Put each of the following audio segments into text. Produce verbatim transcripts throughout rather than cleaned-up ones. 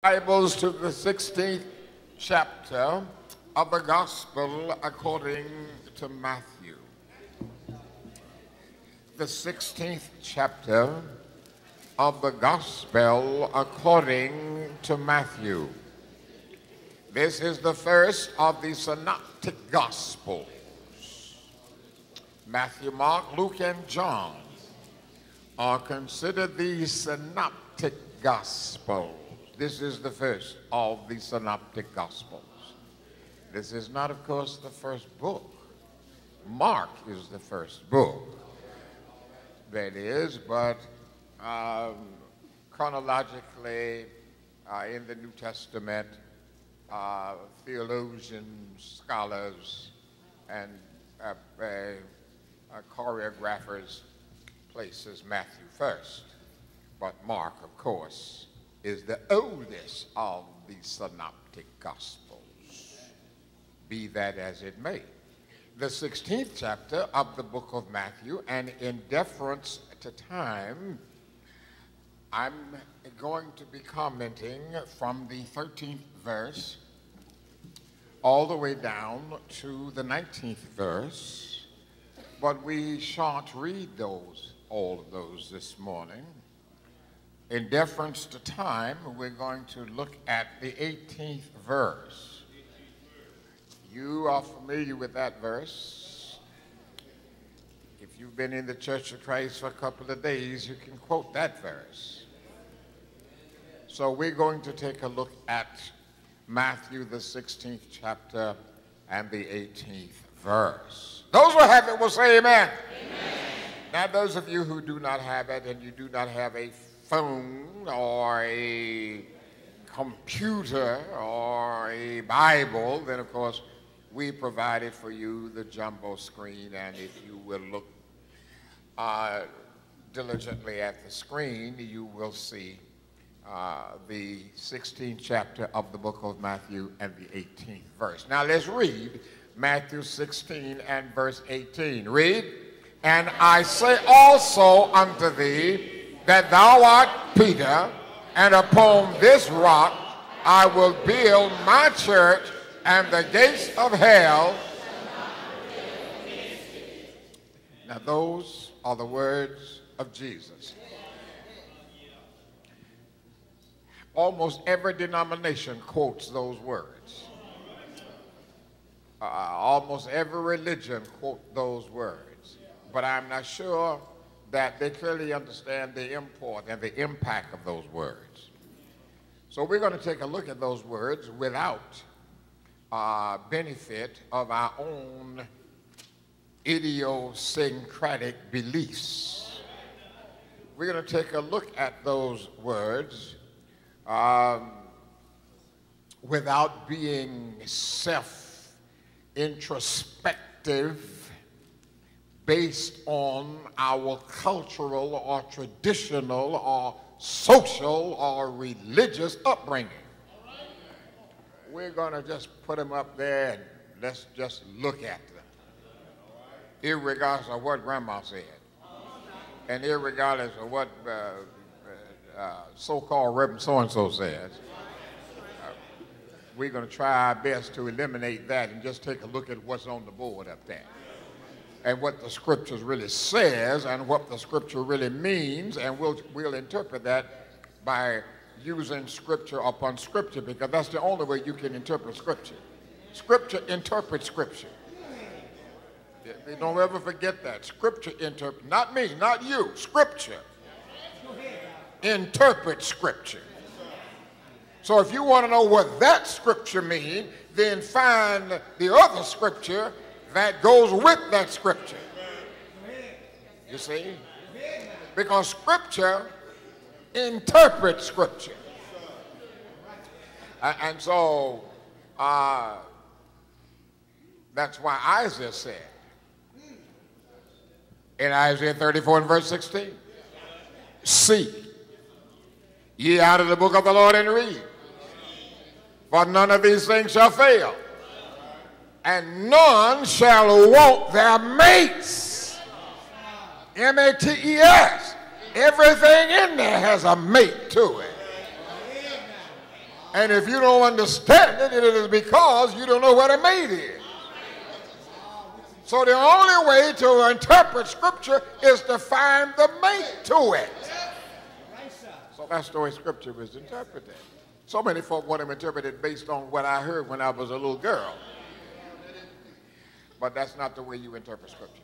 Bibles to the sixteenth chapter of the Gospel according to Matthew. The sixteenth chapter of the Gospel according to Matthew. This is the first of the synoptic Gospels. Matthew, Mark, Luke, and John are considered the synoptic Gospels. This is the first of the synoptic Gospels. This is not, of course, the first book. Mark is the first book. That is, but um, chronologically, uh, in the New Testament, uh, theologians, scholars, and uh, uh, uh, choreographers places Matthew first. But Mark, of course, is the oldest of the synoptic Gospels, be that as it may. The sixteenth chapter of the book of Matthew, and in deference to time, I'm going to be commenting from the thirteenth verse all the way down to the nineteenth verse, but we shan't read those, all of those this morning. In deference to time, we're going to look at the eighteenth verse. You are familiar with that verse. If you've been in the Church of Christ for a couple of days, you can quote that verse. So we're going to take a look at Matthew, the sixteenth chapter, and the eighteenth verse. Those who have it will say amen. Amen. Now, those of you who do not have it and you do not have a phone or a computer or a Bible, then of course we provided for you the jumbo screen, and if you will look uh, diligently at the screen, you will see uh, the sixteenth chapter of the book of Matthew and the eighteenth verse. Now let's read Matthew sixteen and verse eighteen. Read, "And I say also unto thee, that thou art Peter, and upon this rock I will build my church, and the gates of hell." Now those are the words of Jesus. Almost every denomination quotes those words. Uh, almost every religion quotes those words. But I'm not sure that they clearly understand the import and the impact of those words. So we're going to take a look at those words without uh, benefit of our own idiosyncratic beliefs. We're going to take a look at those words um, without being self-introspective, based on our cultural or traditional or social or religious upbringing. We're going to just put them up there and let's just look at them, irregardless of what Grandma said, and irregardless of what uh, uh, so-called Reverend so-and-so says. Uh, we're going to try our best to eliminate that and just take a look at what's on the board up there, and what the scriptures really says, and what the scripture really means, and we'll, we'll interpret that by using scripture upon scripture, because that's the only way you can interpret scripture. Scripture interprets scripture. Don't ever forget that. Scripture interprets, not me, not you, scripture interprets scripture. So if you want to know what that scripture means, then find the other scripture that goes with that scripture. You see? Because scripture interprets scripture. And so uh, that's why Isaiah said in Isaiah thirty-four and verse sixteen, "See ye out of the book of the Lord and read, for none of these things shall fail, and none shall want their mates." M A T E S. Everything in there has a mate to it. And if you don't understand it, it is because you don't know what a mate is. So the only way to interpret Scripture is to find the mate to it. So that's the way Scripture is interpreted. So many folk want to interpret it based on what I heard when I was a little girl. But that's not the way you interpret Scripture.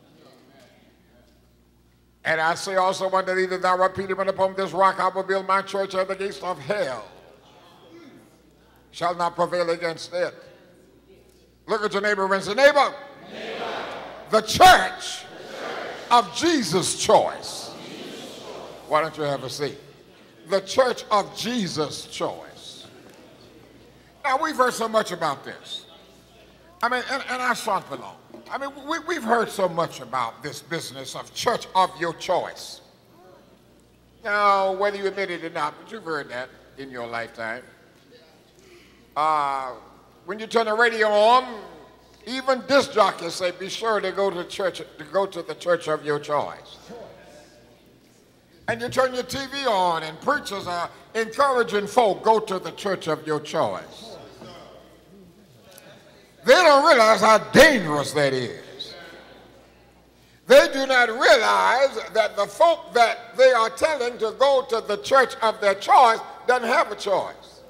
And I say also underneath it, thou art Peter, and upon this rock I will build my church, and the gates of hell shall not prevail against it. Look at your neighbor and say, neighbor, neighbor. The, church the church of Jesus' choice. Jesus' choice. Why don't you have a seat? The church of Jesus' choice. Now, we've heard so much about this. I mean, and, and I shan't belong. I mean, we, we've heard so much about this business of church of your choice. Now, whether you admit it or not, but you've heard that in your lifetime. Uh, when you turn the radio on, even disc jockeys say, be sure to go to church, to go to the church of your choice. And you turn your T V on, and preachers are encouraging folk, go to the church of your choice. They don't realize how dangerous that is. They do not realize that the folk that they are telling to go to the church of their choice doesn't have a choice.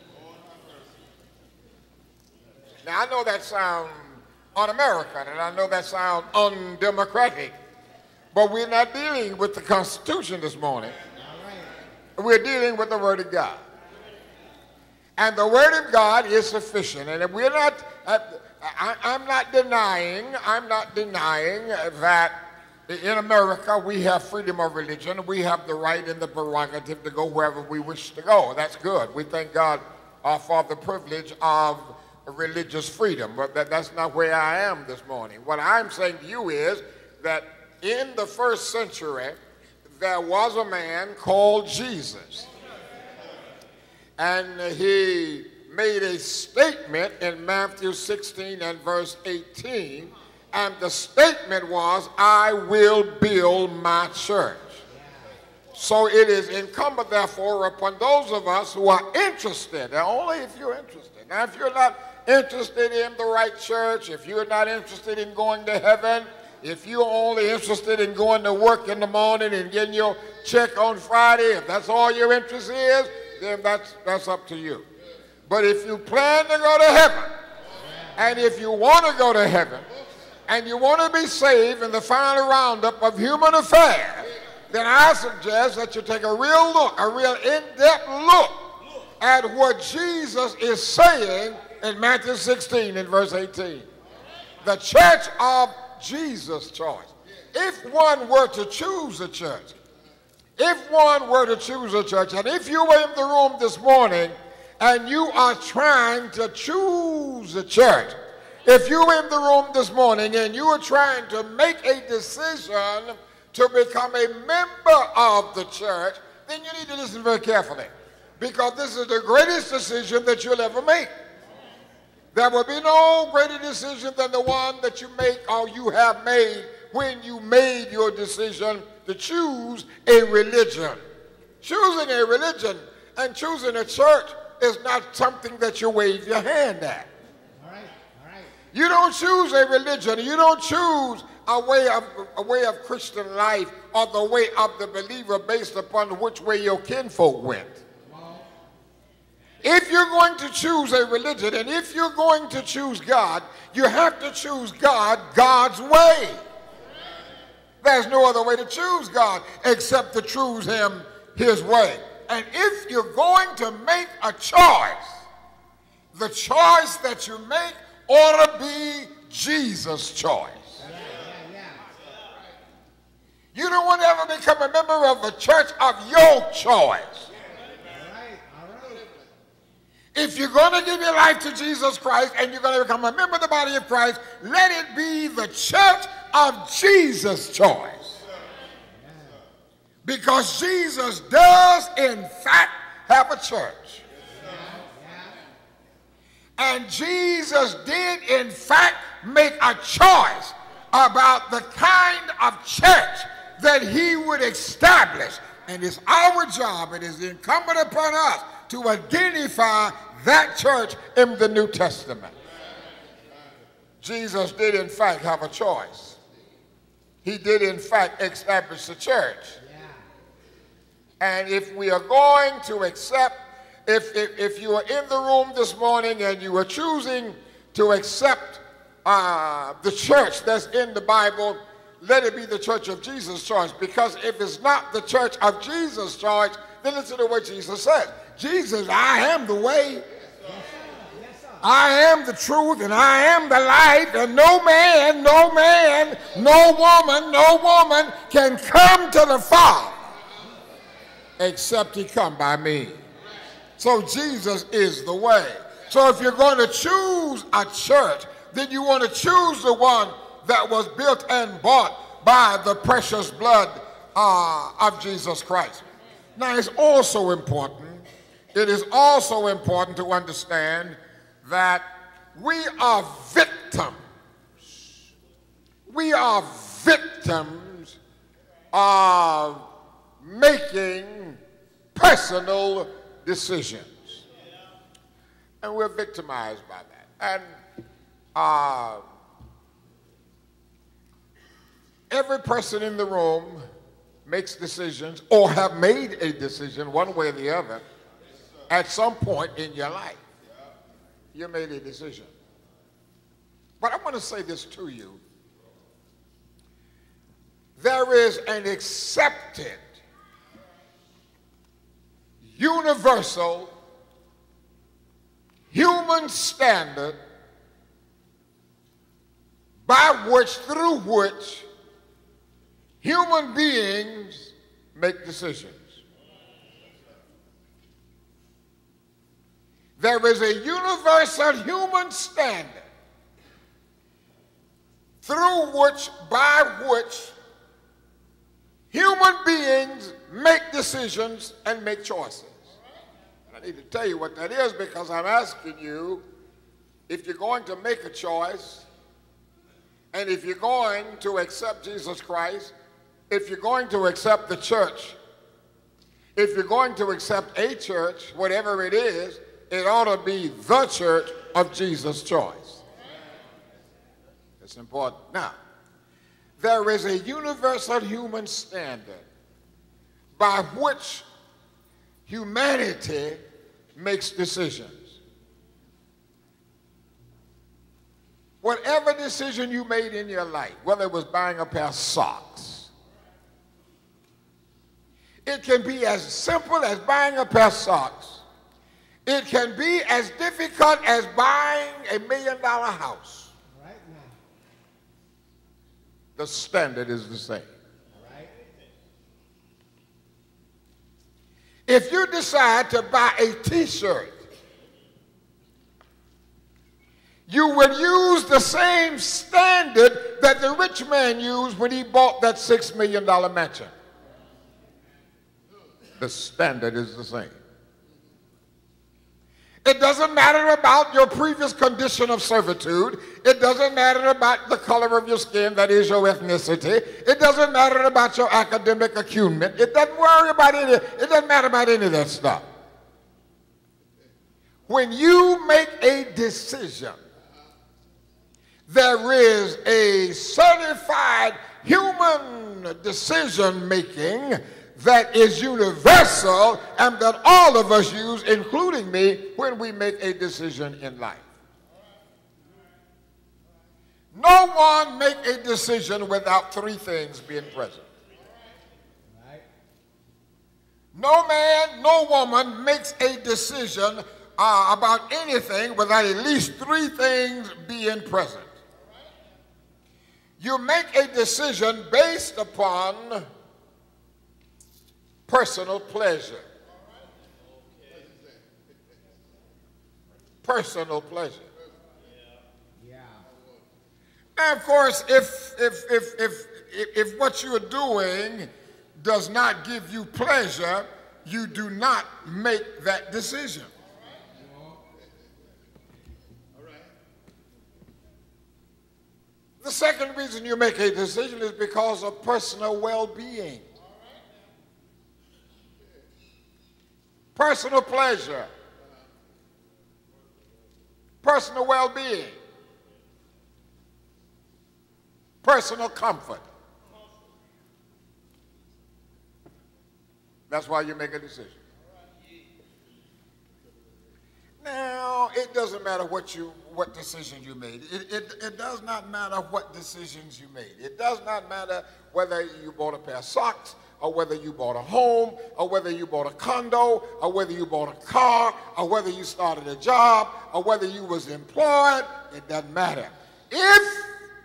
Now, I know that sounds un-American, and I know that sounds undemocratic, but we're not dealing with the Constitution this morning. We're dealing with the Word of God. And the Word of God is sufficient. And if we're not, uh, I, I'm not denying, I'm not denying that in America we have freedom of religion. We have the right and the prerogative to go wherever we wish to go. That's good. We thank God uh, for the privilege of religious freedom. But that, that's not where I am this morning. What I'm saying to you is that in the first century, there was a man called Jesus. And he made a statement in Matthew sixteen and verse eighteen. And the statement was, I will build my church. So it is incumbent, therefore, upon those of us who are interested, and only if you're interested. Now, if you're not interested in the right church, if you're not interested in going to heaven, if you're only interested in going to work in the morning and getting your check on Friday, if that's all your interest is, then that's, that's up to you. But if you plan to go to heaven, and if you want to go to heaven, and you want to be saved in the final roundup of human affairs, then I suggest that you take a real look, a real in-depth look at what Jesus is saying in Matthew sixteen and verse eighteen. The church of Jesus' choice. If one were to choose a church, if one were to choose a church, and if you were in the room this morning and you are trying to choose a church, if you were in the room this morning and you are trying to make a decision to become a member of the church, then you need to listen very carefully, because this is the greatest decision that you'll ever make. There will be no greater decision than the one that you make or you have made when you made your decision to choose a religion. Choosing a religion and choosing a church is not something that you wave your hand at. All right, all right. You don't choose a religion. You don't choose a way of a way of Christian life or the way of the believer based upon which way your kinfolk went. If you're going to choose a religion, and if you're going to choose God, you have to choose God God's way. There's no other way to choose God except to choose him his way. And if you're going to make a choice, the choice that you make ought to be Jesus' choice. Yeah, yeah, yeah. You don't want to ever become a member of a church of your choice. If you're going to give your life to Jesus Christ and you're going to become a member of the body of Christ, let it be the church of Jesus' choice. Because Jesus does, in fact, have a church. And Jesus did, in fact, make a choice about the kind of church that he would establish. And it's our job, it is incumbent upon us to identify that church in the New Testament. Jesus did, in fact, have a choice. He did, in fact, establish the church. And if we are going to accept, if, if, if you are in the room this morning and you are choosing to accept uh, the church that's in the Bible, let it be the church of Jesus' choice. Because if it's not the church of Jesus' choice, then listen to what Jesus said. Jesus, I am the way, I am the truth, and I am the life, and no man, no man, no woman, no woman can come to the Father except he come by me. So Jesus is the way. So if you're going to choose a church, then you want to choose the one that was built and bought by the precious blood uh, of Jesus Christ. Now, it's also important, it is also important to understand that we are victims. We are victims of making personal decisions. And we're victimized by that. And uh, every person in the room makes decisions or have made a decision one way or the other at some point in your life. You made a decision. But I want to say this to you. There is an accepted, universal, human standard by which, through which, human beings make decisions. There is a universal human standard through which, by which, human beings make decisions and make choices. And I need to tell you what that is, because I'm asking you, if you're going to make a choice, and if you're going to accept Jesus Christ, if you're going to accept the church, if you're going to accept a church, whatever it is, it ought to be the church of Jesus' choice. It's important. Now, there is a universal human standard by which humanity makes decisions. Whatever decision you made in your life, whether it was buying a pair of socks, it can be as simple as buying a pair of socks. It can be as difficult as buying a million dollar house. Right now. The standard is the same. Right. If you decide to buy a t-shirt, you will use the same standard that the rich man used when he bought that six million dollar mansion. The standard is the same. It doesn't matter about your previous condition of servitude. It doesn't matter about the color of your skin, that is your ethnicity. It doesn't matter about your academic acumen. It doesn't worry about any, it doesn't matter about any of that stuff. When you make a decision, there is a certified human decision making that is universal and that all of us use, including me, when we make a decision in life. No one make a decision without three things being present. No man, no woman makes a decision uh, about anything without at least three things being present. You make a decision based upon personal pleasure. Personal pleasure. Yeah. Now, of course, if if if if if, if what you are doing does not give you pleasure, you do not make that decision. The second reason you make a decision is because of personal well-being. personal pleasure, personal well-being, personal comfort. That's why you make a decision. Now, it doesn't matter what you what decision you made. It, it, it does not matter what decisions you made. It does not matter whether you bought a pair of socks, or whether you bought a home, or whether you bought a condo, or whether you bought a car, or whether you started a job, or whether you was employed. It doesn't matter. If,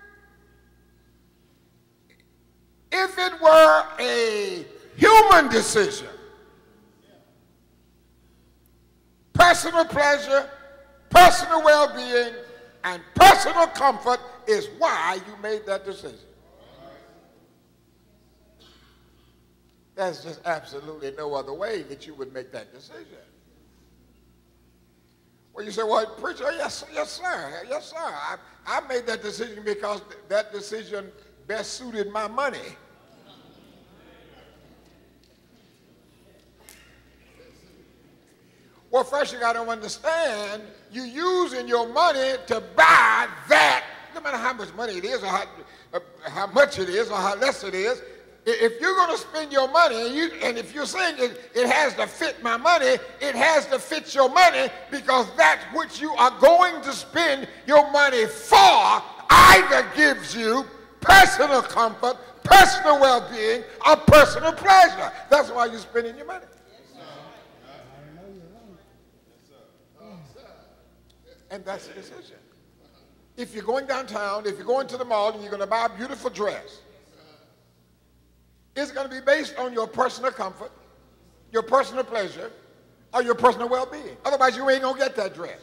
if it were a human decision, personal pleasure, personal well-being, and personal comfort is why you made that decision. There's just absolutely no other way that you would make that decision. Well, you say, well, preacher, yes, yes, sir, yes, sir. I, I made that decision because th- that decision best suited my money. Well, first you got to understand, you're using your money to buy that, no matter how much money it is, or how, uh, how much it is, or how less it is. If you're going to spend your money, and, you, and if you're saying it, it has to fit my money, it has to fit your money, because that's what you are going to spend your money for either gives you personal comfort, personal well-being, or personal pleasure. That's why you're spending your money. And that's the decision. If you're going downtown, if you're going to the mall and you're going to buy a beautiful dress, it's going to be based on your personal comfort, your personal pleasure, or your personal well-being. Otherwise, you ain't going to get that dress.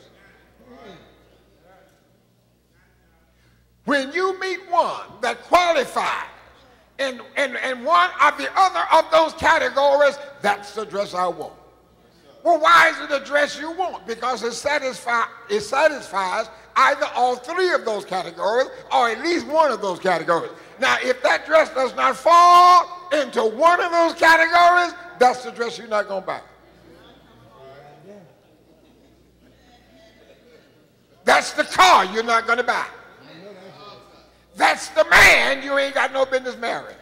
When you meet one that qualifies in, in, in one of the other of those categories, that's the dress I want. Well, why is it the dress you want? Because it, satisfy, it satisfies either all three of those categories or at least one of those categories. Now, if that dress does not fall into one of those categories, that's the dress you're not going to buy. That's the car you're not going to buy. That's the man you ain't got no business marrying.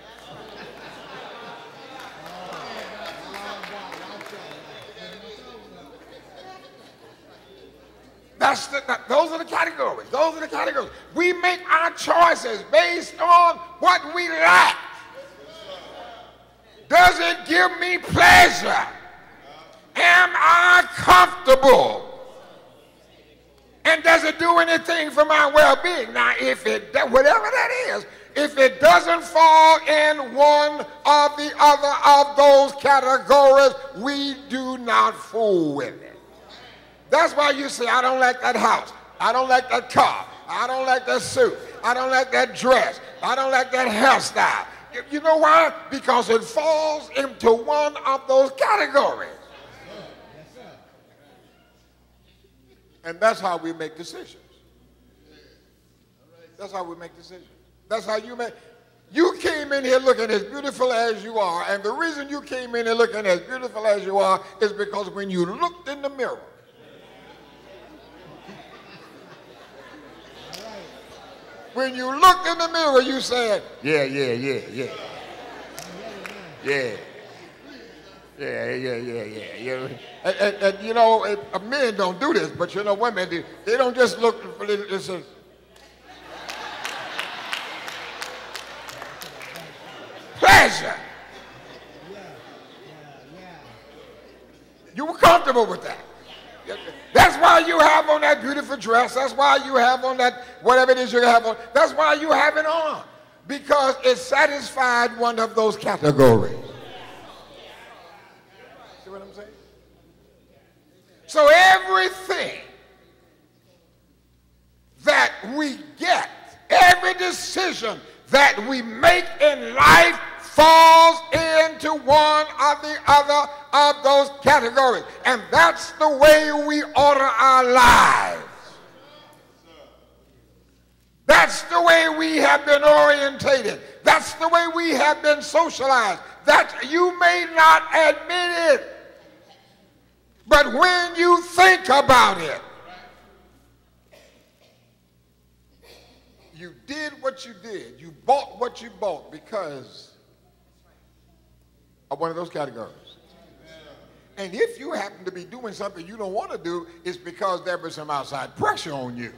That's the, those are the categories. Those are the categories. We make our choices based on what we like. Does it give me pleasure? Am I comfortable? And does it do anything for my well-being? Now, if it, whatever that is, if it doesn't fall in one of the other of those categories, we do not fool with it. That's why you say, I don't like that house. I don't like that car. I don't like that suit. I don't like that dress. I don't like that hairstyle. You know why? Because it falls into one of those categories. And that's how we make decisions. That's how we make decisions. That's how you make. You came in here looking as beautiful as you are, and the reason you came in here looking as beautiful as you are is because when you looked in the mirror, when you looked in the mirror, you said, yeah, yeah, yeah, yeah. Yeah. Yeah, yeah, yeah, yeah. yeah. And, and, and you know, it, uh, men don't do this, but you know, women do. They don't just look for this. Uh, pleasure. You were comfortable with that. That's why you have on that beautiful dress. That's why you have on that, whatever it is you have on. That's why you have it on. Because it satisfied one of those categories. See what I'm saying? So everything that we get, every decision that we make in life falls into one or the other of those categories. And that's the way we order our lives. That's the way we have been orientated. That's the way we have been socialized. That you may not admit it, But when you think about it, you did what you did. You bought what you bought because of one of those categories. And if you happen to be doing something you don't want to do, it's because there was some outside pressure on you.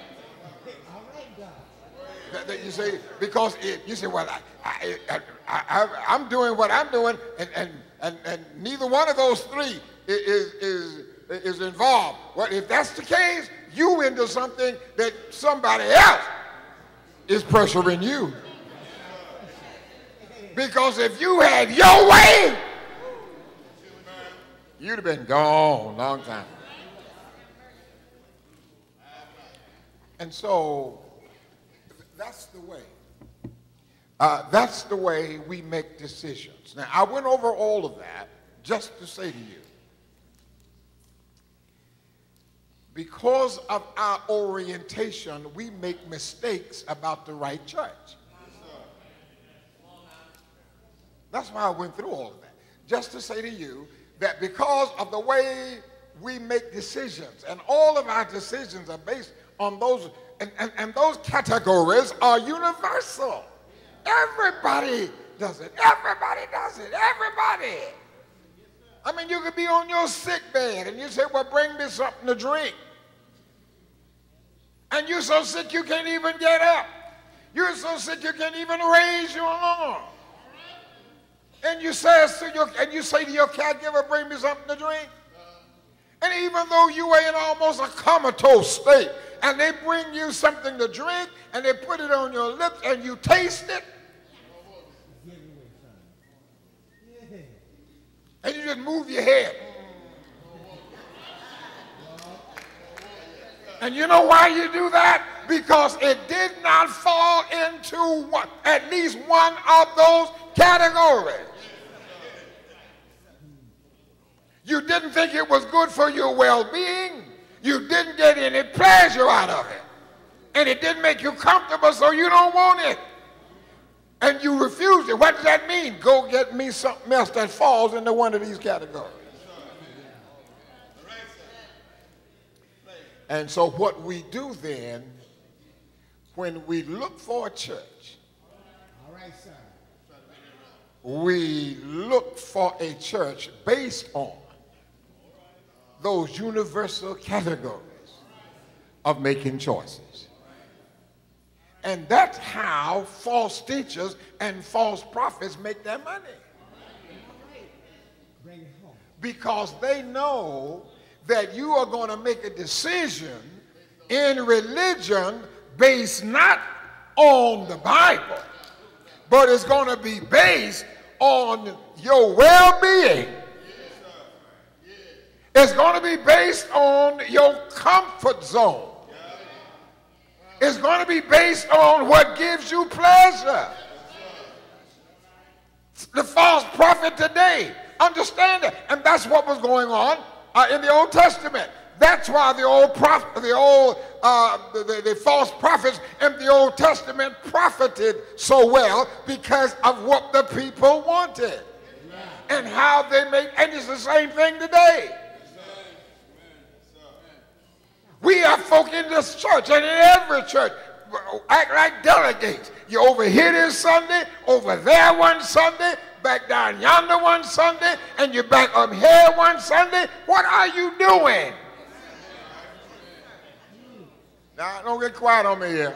That, that you say, because it, you say, well, I, I, I, I, I'm doing what I'm doing, and, and, and, and neither one of those three is, is, is involved. Well, if that's the case, you into something that somebody else is pressuring you. Because if you had your way, you'd have been gone a long time. And so that's the way. Uh, that's the way we make decisions. Now, I went over all of that just to say to you, because of our orientation, we make mistakes about the right church. That's why I went through all of that. Just to say to you that because of the way we make decisions, and all of our decisions are based on those, and, and, and those categories are universal. Everybody does it. Everybody does it. Everybody. I mean, you could be on your sick bed and you say, well, bring me something to drink. And you're so sick you can't even get up. You're so sick you can't even raise your arm. And you say to your, and you say to your caregiver, bring me something to drink. And even though you are in almost a comatose state, and they bring you something to drink, and they put it on your lips, and you taste it, and you just move your head. And you know why you do that? Because it did not fall into one, at least one of those categories. You didn't think it was good for your well-being. You didn't get any pleasure out of it. And it didn't make you comfortable, so you don't want it. And you refuse it. What does that mean? Go get me something else that falls into one of these categories. And so what we do then, when we look for a church, we look for a church based on those universal categories of making choices. And that's how false teachers and false prophets make their money. Because they know that you are going to make a decision in religion based not on the Bible, but it's going to be based on your well-being. It's going to be based on your comfort zone. It's going to be based on what gives you pleasure. The false prophet today, understand it. And that's what was going on uh, in the Old Testament. That's why the old prophet, the old, uh, the, the, the false prophets in the Old Testament profited so well because of what the people wanted and how they made. And it's the same thing today. We have folk in this church and in every church act like delegates. You over here this Sunday, over there one Sunday, back down yonder one Sunday, and you're back up here one Sunday. What are you doing? Now, don't get quiet on me here.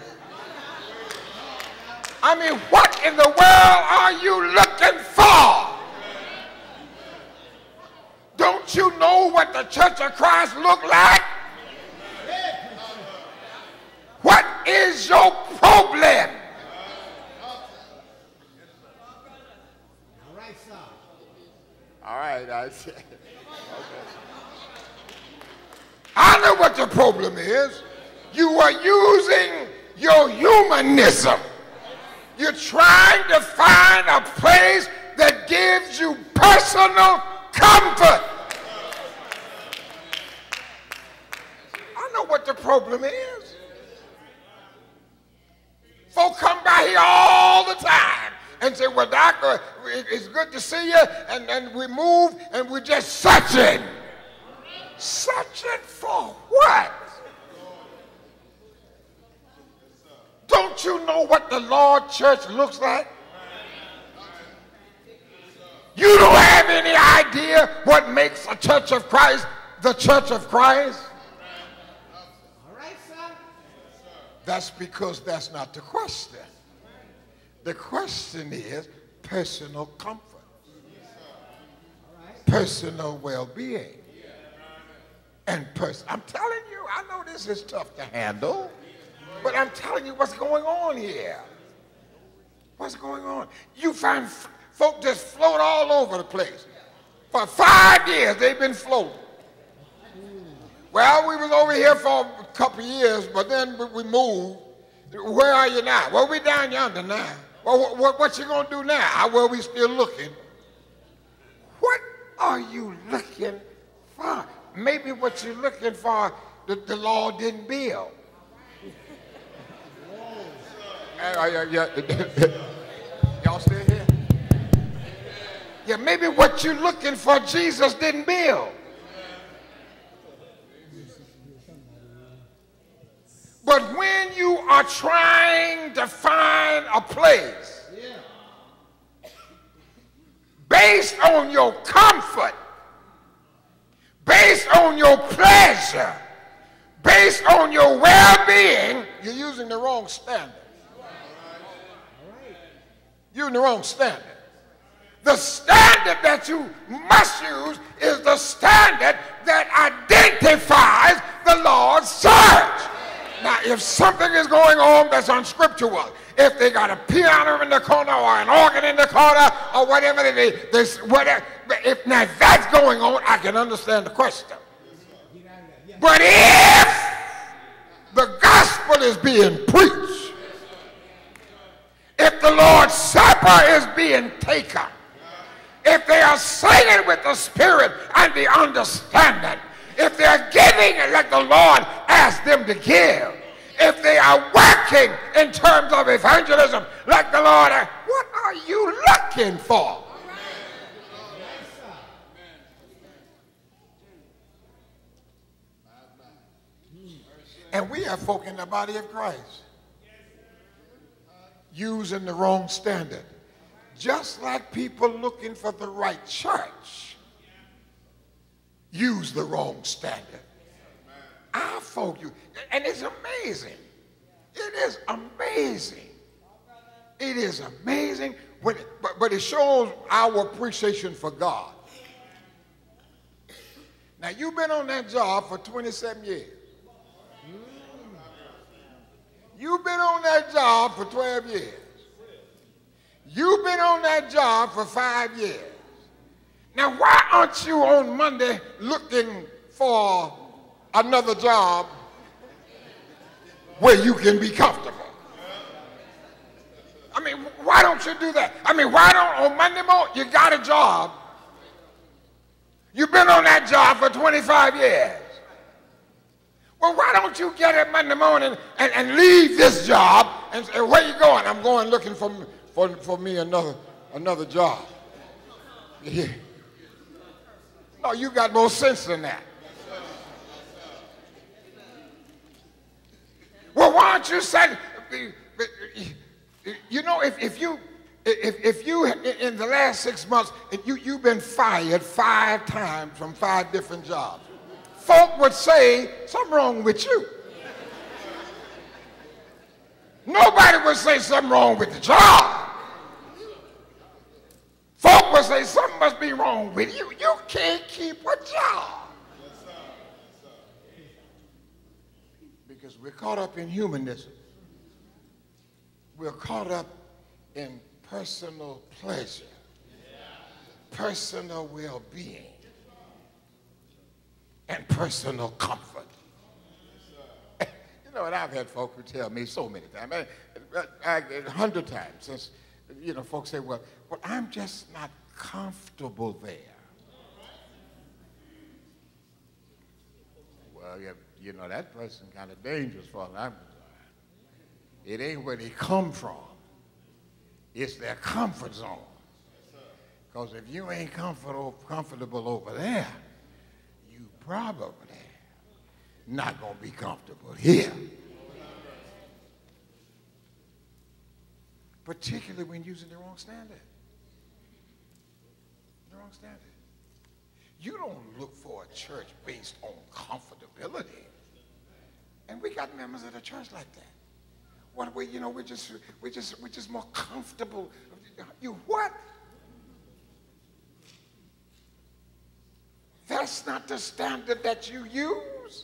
I mean, what in the world are you looking for? Don't you know what the Church of Christ look like? What is your problem? All right, I see. Okay. I know what the problem is. You are using your humanism. You're trying to find a place that gives you personal comfort. I know what the problem is. Folk come by here all the time and say, well, doctor, it's good to see you, and, and we move, and we're just searching. Searching for what? Don't you know what the Lord Church looks like? You don't have any idea what makes a church of Christ the church of Christ? All right, son. That's because that's not the question. The question is personal comfort, personal well-being, and pers- I'm telling you, I know this is tough to handle, but I'm telling you what's going on here. What's going on? You find f- folk just float all over the place. For five years, they've been floating. Well, we was over here for a couple of years, but then we moved. Where are you now? Well, we down yonder now. Well, what, what, what you gonna do now? Well, we still looking. What are you looking for? Maybe what you're looking for, the, the law didn't build. Uh, yeah, yeah. Y'all still here? Yeah, maybe what you're looking for, Jesus didn't build. But when you are trying to find a place based on your comfort, based on your pleasure, based on your well-being, you're using the wrong standard. You're in the wrong standard. The standard that you must use is the standard that identifies the Lord's church. Now, if something is going on that's unscriptural, if they got a piano in the corner or an organ in the corner or whatever, they, they, whatever, if now that's going on, I can understand the question. But if the gospel is being preached, if the Lord's Supper is being taken, if they are singing with the Spirit and the understanding, if they're giving like the Lord asked them to give, if they are working in terms of evangelism like the Lord asked, what are you looking for? And we have folk in the body of Christ using the wrong standard. Just like people looking for the right church use the wrong standard. Our folk, you, and it's amazing. It is amazing. It is amazing, when it, but, but it shows our appreciation for God. Now, you've been on that job for twenty-seven years. You've been on that job for twelve years. You've been on that job for five years. Now, why aren't you on Monday looking for another job where you can be comfortable? I mean, why don't you do that? I mean, why don't, on Monday morning, you got a job. You've been on that job for twenty-five years. Well, why don't you get up Monday morning and, and leave this job and say, where you going? I'm going looking for, for, for me another, another job. Yeah. No, you got more sense than that. Well, why don't you say, you know, if, if you, if, if you, in the last six months, if you, you've been fired five times from five different jobs, folk would say, something wrong with you. Nobody would say something wrong with the job. Folk would say something must be wrong with you. You can't keep a job. Because we're caught up in humanism. We're caught up in personal pleasure, personal well-being, and personal comfort. You know, and I've had folk who tell me so many times, a hundred times since, you know, folks say, well, well, I'm just not comfortable there. Well, you, you know, that person kind of dangerous for them. It ain't where they come from. It's their comfort zone. Because if you ain't comfortable, comfortable over there, you probably not going to be comfortable here. Particularly when using the wrong standard. The wrong standard. You don't look for a church based on comfortability. And we got members of the church like that. What we, you know, we're just, we're just, we're just more comfortable. You what? That's not the standard that you use.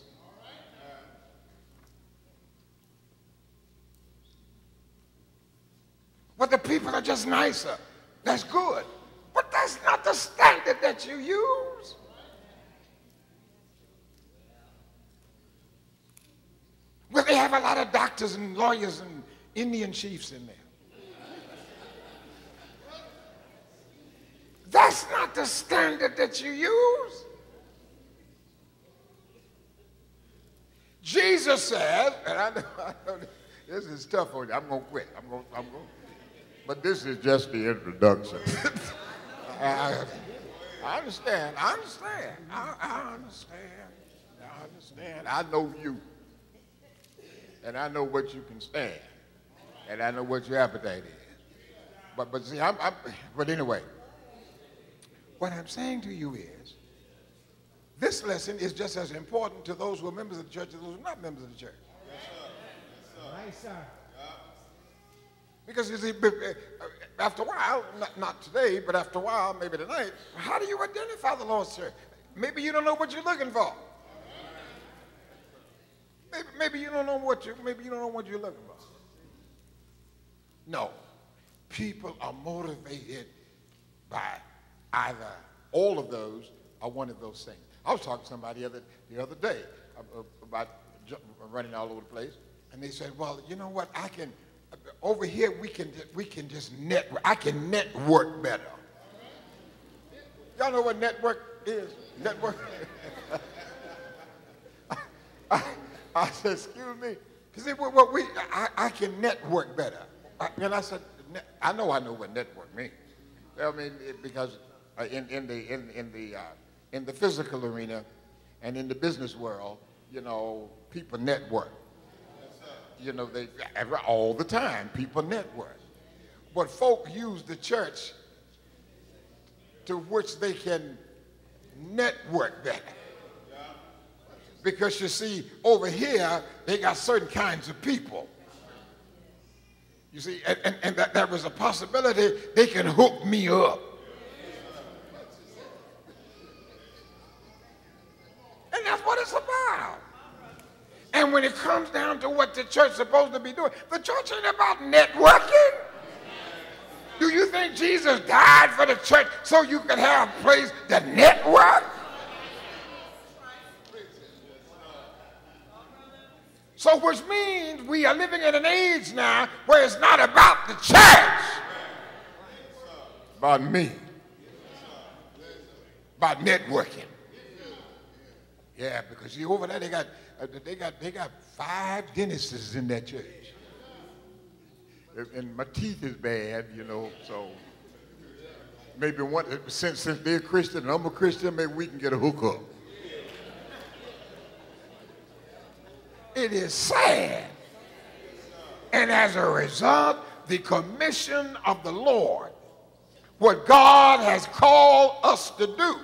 But the people are just nicer. That's good. But that's not the standard that you use. Well, they have a lot of doctors and lawyers and Indian chiefs in there. That's not the standard that you use. Jesus said, and I know, I know this is tough on you. I'm going to quit. I'm going, I'm going. But this is just the introduction. I, I understand. I understand. I, I understand. I understand. I know you. And I know what you can stand. And I know what your appetite is. But, but see, I'm, I'm, but anyway, what I'm saying to you is, this lesson is just as important to those who are members of the church as those who are not members of the church. Yes, sir. Yes, sir. Right, sir. Because you see, after a while, not, not today, but after a while, maybe tonight, how do you identify the Lord's church? Maybe you don't know what you're looking for. Maybe, maybe you don't know what you maybe you don't know what you're looking for. No. People are motivated by either all of those or one of those things. I was talking to somebody the other, the other day about running all over the place, and they said, well, you know what, I can, over here we can, we can just network, I can network better. Y'all know what network is? Network? I, I said, excuse me. He said, well, well we, I, I can network better. I, and I said, I know I know what network means. I mean, it, because uh, in, in the, in, in the, uh, in the physical arena and in the business world, you know, people network. You know, they, all the time, people network. But folk use the church to which they can network better. Because you see, over here, they got certain kinds of people. You see, and, and, and that there was a possibility they can hook me up. And that's what it's about. And when it comes down to what the church's supposed to be doing, the church ain't about networking. Do you think Jesus died for the church so you could have a place to network? So which means we are living in an age now where it's not about the church. About me. About networking. Yeah, because see over there they got uh, they got they got five dentists in that church. And my teeth is bad, you know, so maybe one since since they're Christian and I'm a Christian, maybe we can get a hookup. It is sad. And as a result, the commission of the Lord, what God has called us to do,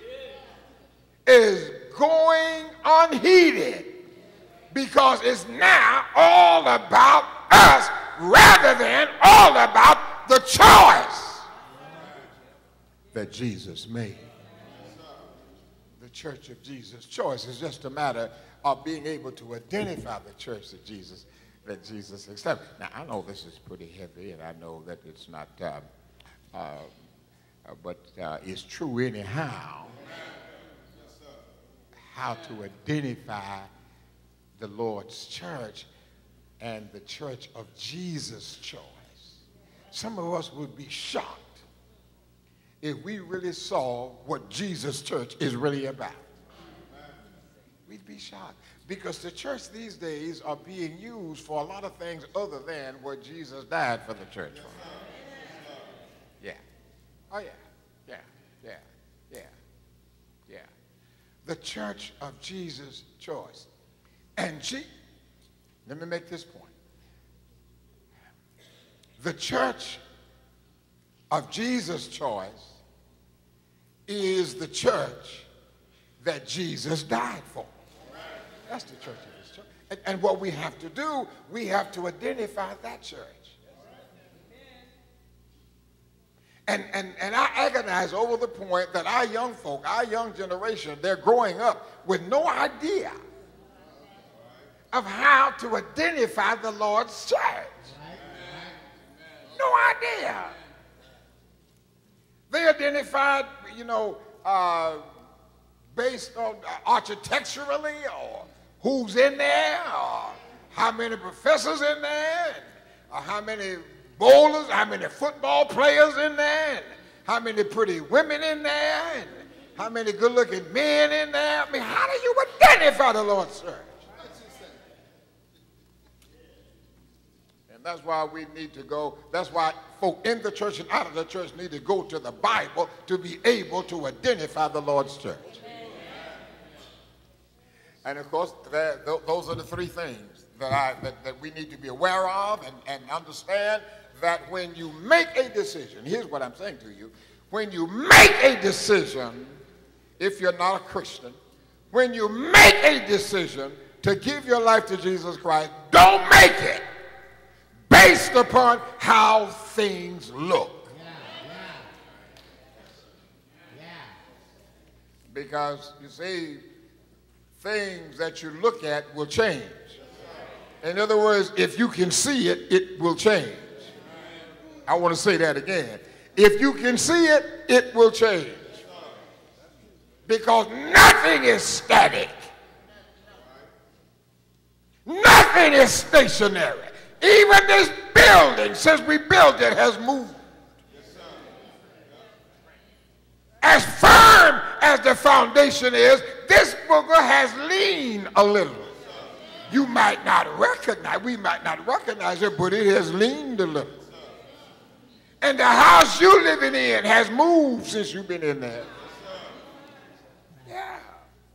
is going unheeded because it's now all about us rather than all about the choice that Jesus made. The church of Jesus' choice is just a matter of being able to identify the church that Jesus, that Jesus established. Now, I know this is pretty heavy, and I know that it's not, uh, uh, but uh, it's true anyhow, how to identify the Lord's church and the church of Jesus' choice. Some of us would be shocked if we really saw what Jesus' church is really about. We'd be shocked because the church these days are being used for a lot of things other than what Jesus died for the church for. Yeah. Oh, yeah. Yeah. Yeah. Yeah. Yeah. the church of Jesus' choice. And G, let me make this point. The church of Jesus' choice is the church that Jesus died for. That's the church of his church. And, and what we have to do, we have to identify that church. And, and, and I agonize over the point that our young folk, our young generation, they're growing up with no idea of how to identify the Lord's church. No idea. They identified, you know, uh, based on uh, architecturally, or who's in there, or how many professors in there, and, or how many bowlers, how many football players in there, and how many pretty women in there, and how many good-looking men in there. I mean, how do you identify the Lord's church? And that's why we need to go, that's why folk in the church and out of the church need to go to the Bible to be able to identify the Lord's church. And of course, there, those are the three things that, I, that, that we need to be aware of and, and understand that when you make a decision, here's what I'm saying to you, when you make a decision, if you're not a Christian, when you make a decision to give your life to Jesus Christ, don't make it based upon how things look. Yeah, yeah. Yeah. Because, you see, things that you look at will change. In other words, if you can see it, it will change. I want to say that again. If you can see it, it will change. Because nothing is static. Nothing is stationary. Even this building, since we built it, has moved. As firm as the foundation is, this booger has leaned a little. You might not recognize, we might not recognize it, but it has leaned a little. And the house you're living in has moved since you've been in there. Yeah.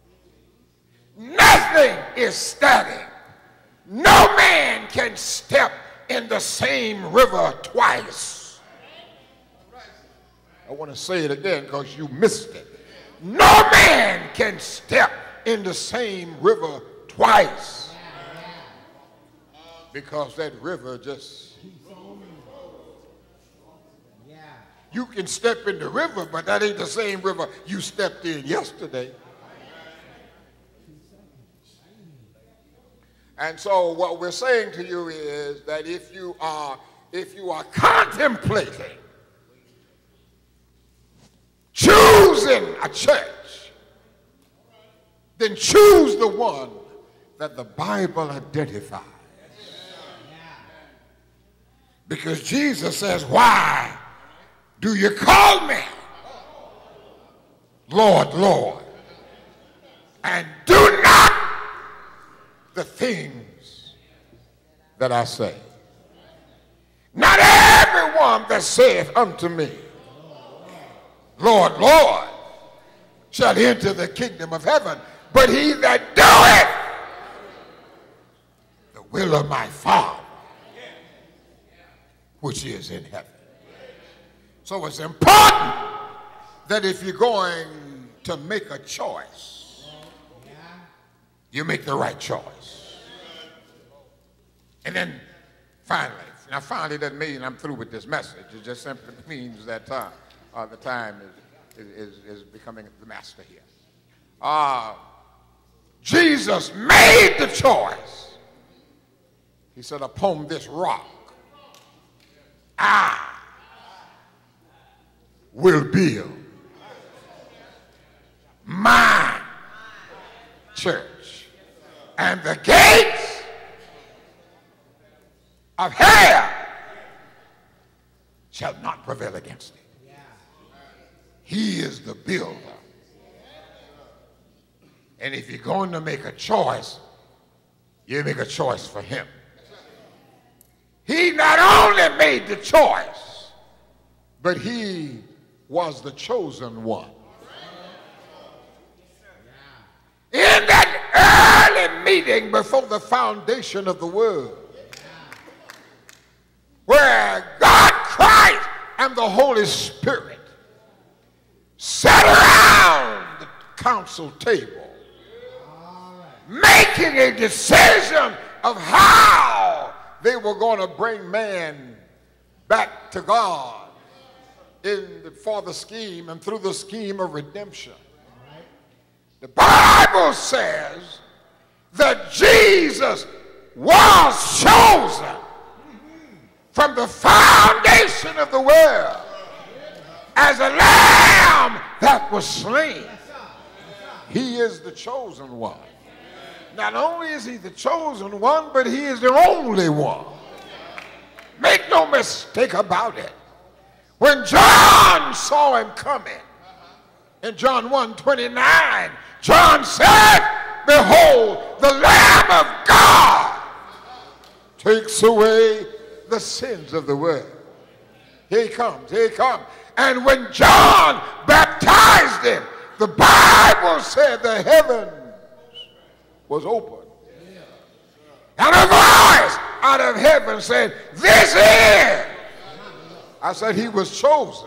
Nothing is static. No man can step in the same river twice. I want to say it again because you missed it. No man can step in the same river twice. Because that river just... You can step in the river, but that ain't the same river you stepped in yesterday. And so what we're saying to you is that if you are, if you are contemplating choosing a church, then choose the one that the Bible identifies. Because Jesus says, why do you call me Lord, Lord, and do not the things that I say? Not everyone that saith unto me, Lord, Lord, shall enter the kingdom of heaven, but he that doeth the will of my Father, which is in heaven. So it's important that if you're going to make a choice, you make the right choice. And then finally, now finally doesn't mean I'm through with this message. It just simply means that uh, uh, the time is, is, is becoming the master here. Uh, Jesus made the choice. He said, upon this rock, I will build my church, and the gates of hell shall not prevail against it. He is the builder. And if you're going to make a choice, you make a choice for him. He not only made the choice, but he was the chosen one. meeting before the foundation of the world, where God Christ and the Holy Spirit sat around the council table, making a decision of how they were going to bring man back to God in the, for the scheme and through the scheme of redemption. The Bible says that Jesus was chosen from the foundation of the world as a lamb that was slain. He is the chosen one. Not only is he the chosen one, but he is the only one. Make no mistake about it. When John saw him coming, in John one twenty-nine, John said, behold, the Lamb of God takes away the sins of the world. Here he comes, here he comes. And when John baptized him, the Bible said the heavens was open. And a voice out of heaven said, this is. I said he was chosen.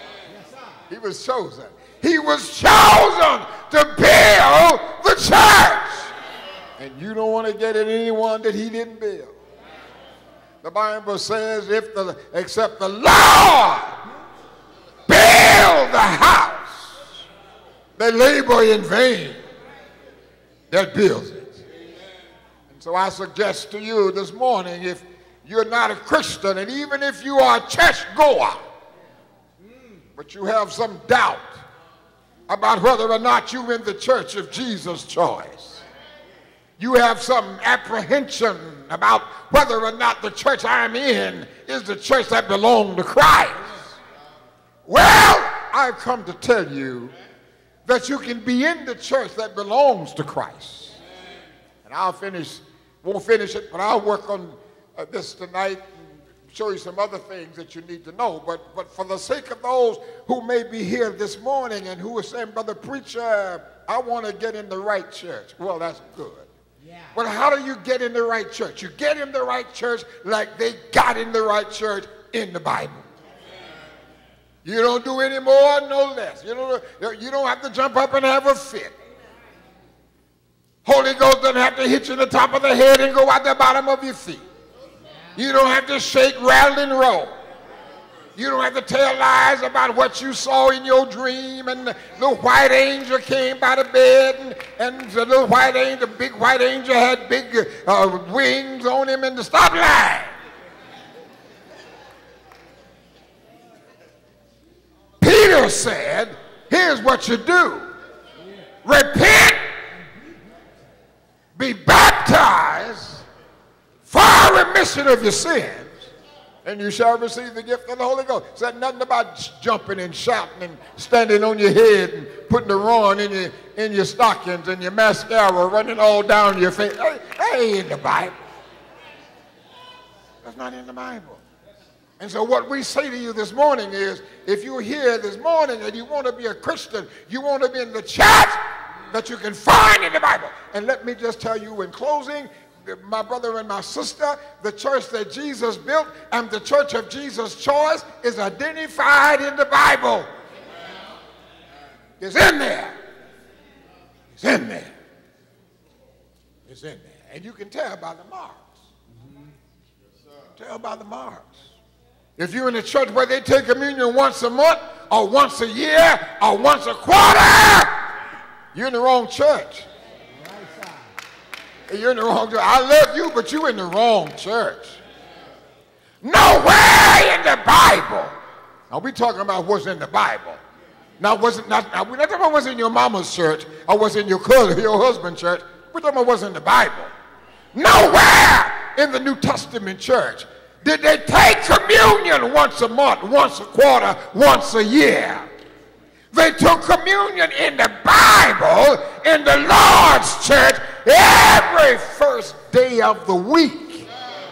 He was chosen. He was chosen to build the church. And you don't want to get in anyone that he didn't build. The Bible says, if the except the Lord build the house, they labor in vain that builds it. And so I suggest to you this morning, if you're not a Christian, and even if you are a church goer, but you have some doubt about whether or not you're in the church of Jesus' choice, you have some apprehension about whether or not the church I'm in is the church that belongs to Christ, well, I've come to tell you that you can be in the church that belongs to Christ. And I'll finish, won't finish it, but I'll work on uh, this tonight and show you some other things that you need to know. But, but for the sake of those who may be here this morning and who are saying, Brother Preacher, I want to get in the right church. Well, that's good. Yeah. But how do you get in the right church? You get in the right church like they got in the right church in the Bible. You don't do any more, no less. You don't, you don't have to jump up and have a fit. Holy Ghost doesn't have to hit you in the top of the head and go out the bottom of your feet. You don't have to shake, rattle, and roll. You don't have to tell lies about what you saw in your dream, and the little white angel came by the bed, and, and the little white angel, the big white angel had big uh, wings on him, and to stop lying. Peter said, here's what you do. Repent, be baptized for remission of your sins, and you shall receive the gift of the Holy Ghost. Said nothing about jumping and shouting and standing on your head and putting the wrong in your, in your stockings and your mascara running all down your face. That ain't in the Bible. That's not in the Bible. And so what we say to you this morning is, if you're here this morning and you want to be a Christian, you want to be in the church that you can find in the Bible. And let me just tell you in closing, my brother and my sister, the church that Jesus built and the church of Jesus' choice is identified in the Bible. It's in there. It's in there. It's in there. And you can tell by the marks. Tell by the marks. If you're in a church where they take communion once a month or once a year or once a quarter, you're in the wrong church. You're in the wrong church. I love you, but you're in the wrong church. Nowhere in the Bible. Now we're talking about what's in the Bible. Now wasn't not now we're not talking about what's in your mama's church or what's in your cousin, your husband's church. We're talking about what's in the Bible. Nowhere in the New Testament church did they take communion once a month, once a quarter, once a year. They took communion in the Bible, in the Lord's church, every first day of the week.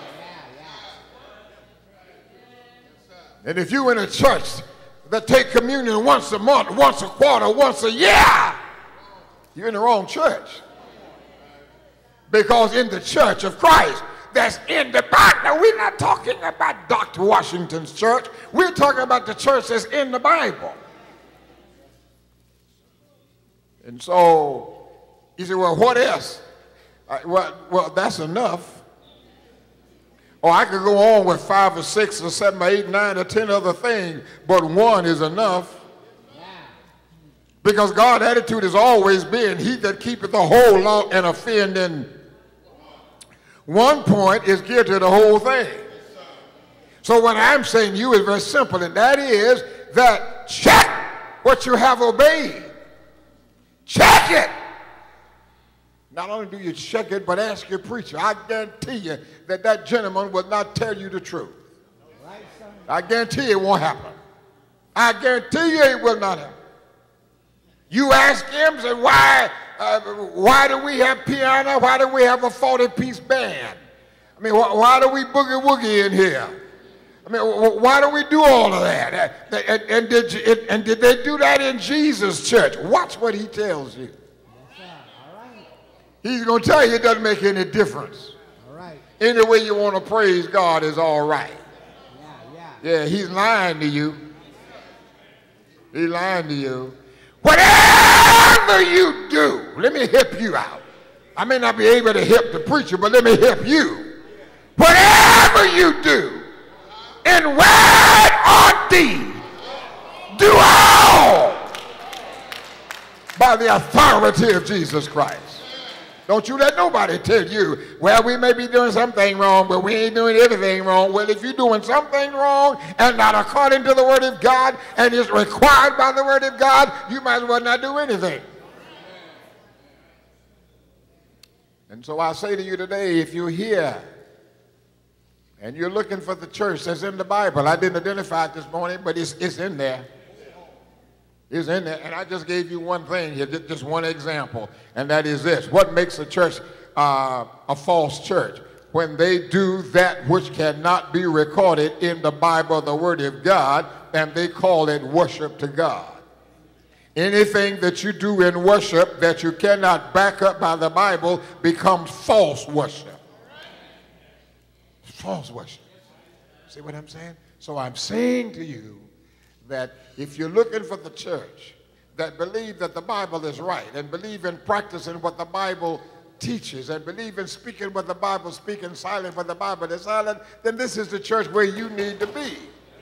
And if you're in a church that take communion once a month, once a quarter, once a year, you're in the wrong church. Because in the church of Christ, that's in the Bible. Now, we're not talking about Doctor Washington's church. We're talking about the church that's in the Bible. And so, you say, well, what else? Uh, well, well, that's enough. Or I could go on with five or six or seven or eight, nine or ten other things, but one is enough. Because God's attitude has always been, he that keepeth the whole law and offending one point is guilty of the whole thing. So what I'm saying to you is very simple, and that is that check what you have obeyed. Check it. Not only do you check it, but ask your preacher. I guarantee you that that gentleman will not tell you the truth. I guarantee you it won't happen. I guarantee you it will not happen. You ask him, say, why, uh, why do we have piano? Why do we have a forty-piece band? I mean, wh why do we boogie woogie in here? I mean, wh why do we do all of that? And, and, and, did you, and did they do that in Jesus' church? Watch what he tells you. Yes, sir. All right. He's going to tell you it doesn't make any difference. All right. Any way you want to praise God is all right. Yeah, yeah. Yeah, he's lying to you. He's lying to you. Whatever you do, let me help you out. I may not be able to help the preacher, but let me help you. Whatever you do, in word or deed, do all by the authority of Jesus Christ. Don't you let nobody tell you, well, we may be doing something wrong, but we ain't doing everything wrong. Well, if you're doing something wrong and not according to the word of God and is required by the word of God, you might as well not do anything. And so I say to you today, if you're here and you're looking for the church that's in the Bible, I didn't identify it this morning, but it's, it's in there. Is in there, and I just gave you one thing here, just one example, and that is this. What makes a church uh, a false church? When they do that which cannot be recorded in the Bible, the Word of God, and they call it worship to God. Anything that you do in worship that you cannot back up by the Bible becomes false worship. False worship. See what I'm saying? So I'm saying to you, that if you're looking for the church that believe that the Bible is right and believe in practicing what the Bible teaches and believe in speaking what the Bible speaks and silent what the Bible is silent, then this is the church where you need to be.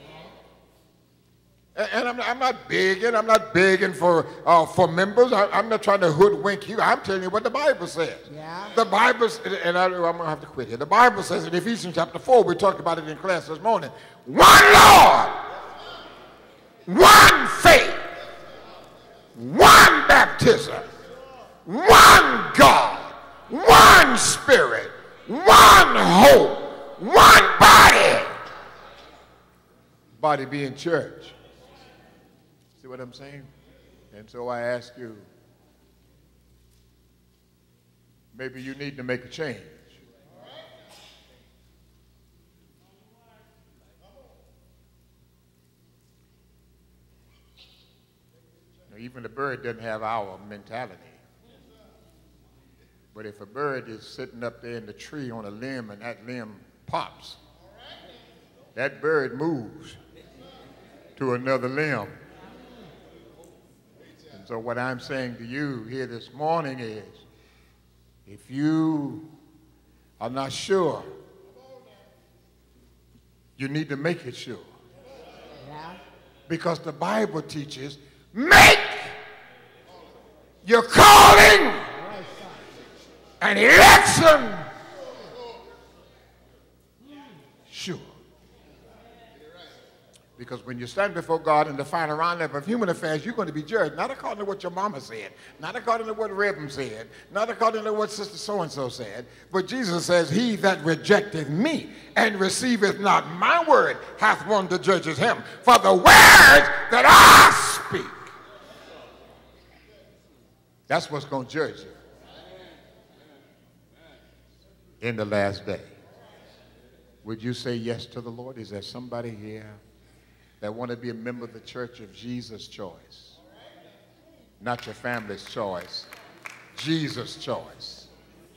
And I'm, I'm not begging, I'm not begging for, uh, for members. I, I'm not trying to hoodwink you. I'm telling you what the Bible says. Yeah. The Bible, and I, I'm going to have to quit here. The Bible says in Ephesians chapter four, we talked about it in class this morning, one Lord, one faith, one baptism, one God, one Spirit, one hope, one body. Body being church. See what I'm saying? And so I ask you, maybe you need to make a change. Even the bird doesn't have our mentality. But if a bird is sitting up there in the tree on a limb and that limb pops, that bird moves to another limb. And so what I'm saying to you here this morning is, if you are not sure, you need to make it sure. Yeah. Because the Bible teaches, make your calling and election sure. Because when you stand before God in the final roundup of human affairs, you're going to be judged, not according to what your mama said, not according to what Reverend said, not according to what Sister So-and-so said, but Jesus says, he that rejecteth me and receiveth not my word hath one that judges him. For the words that I speak, that's what's going to judge you in the last day. Would you say yes to the Lord? Is there somebody here that want to be a member of the Church of Jesus' choice? Not your family's choice, Jesus' choice.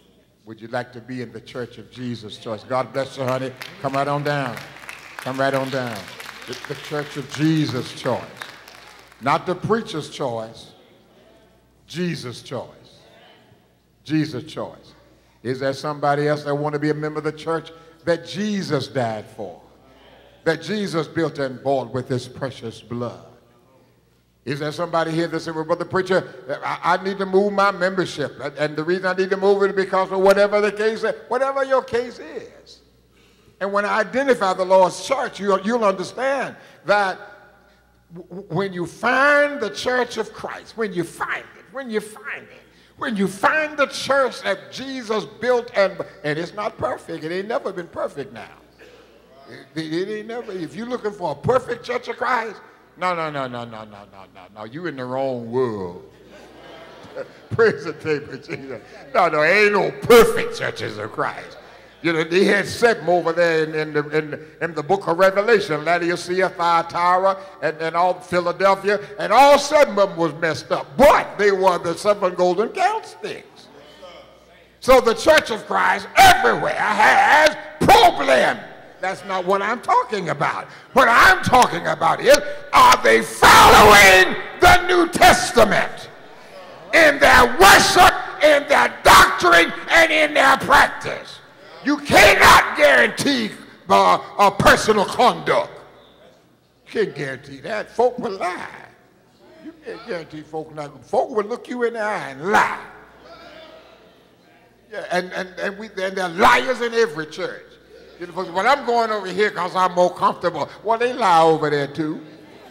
Would you like to be in the Church of Jesus Choice? God bless you, honey. Come right on down. Come right on down. It's the Church of Jesus Choice. Not the preacher's choice. Jesus' choice. Jesus' choice. Is there somebody else that want to be a member of the church that Jesus died for? That Jesus built and bought with his precious blood? Is there somebody here that said, well, Brother Preacher, I, I need to move my membership. And the reason I need to move it is because of whatever the case is, whatever your case is. And when I identify the Lord's church, you'll, you'll understand that w when you find the church of Christ, when you find it, when you find it, when you find the church that Jesus built, and, and it's not perfect, it ain't never been perfect now. It, it ain't never, if you're looking for a perfect church of Christ, no, no, no, no, no, no, no, no, no. You in the wrong world. Praise the name of Jesus. No, no, ain't no perfect churches of Christ. You know, they had seven over there in, in, the, in, in the book of Revelation, Laodicea, Thyatira, and, and all Philadelphia, and all seven of them was messed up. But they were the seven golden candlesticks. So the church of Christ everywhere has problems. That's not what I'm talking about. What I'm talking about is, are they following the New Testament in their worship, in their doctrine, and in their practice? You cannot guarantee uh, uh, personal conduct. You can't guarantee that. Folk will lie. You can't guarantee folk not. Folk will look you in the eye and lie. Yeah, and, and, and, we, and there are liars in every church. Well, I'm going over here because I'm more comfortable. Well, they lie over there too.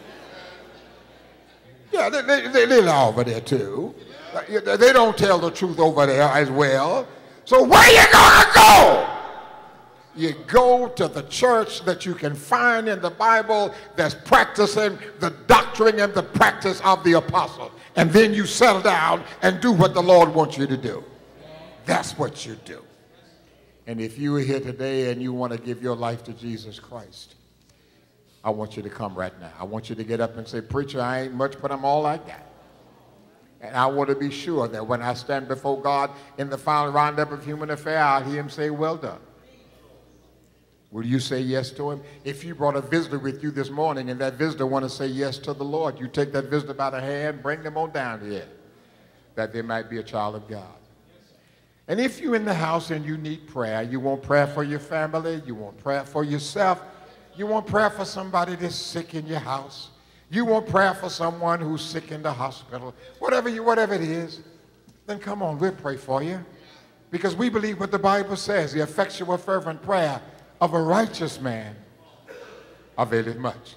Yeah, they, they, they, they lie over there too. They don't tell the truth over there as well. So where you gonna go? You go to the church that you can find in the Bible that's practicing the doctrine and the practice of the apostles. And then you settle down and do what the Lord wants you to do. That's what you do. And if you are here today and you want to give your life to Jesus Christ, I want you to come right now. I want you to get up and say, Preacher, I ain't much, but I'm all I got. And I want to be sure that when I stand before God in the final roundup of human affair, I'll hear him say, well done. Will you say yes to him? If you brought a visitor with you this morning and that visitor want to say yes to the Lord, you take that visitor by the hand, bring them on down here, that they might be a child of God. And if you're in the house and you need prayer, you want prayer for your family, you want prayer for yourself, you want prayer for somebody that's sick in your house, you want prayer for someone who's sick in the hospital, whatever, you, whatever it is, then come on, we'll pray for you. Because we believe what the Bible says, the effectual fervent prayer of a righteous man availeth much.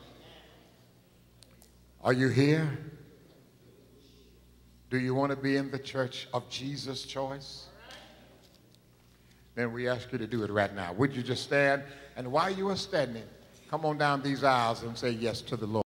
Are you here? Do you want to be in the church of Jesus' choice? Then we ask you to do it right now. Would you just stand? And while you are standing, come on down these aisles and say yes to the Lord.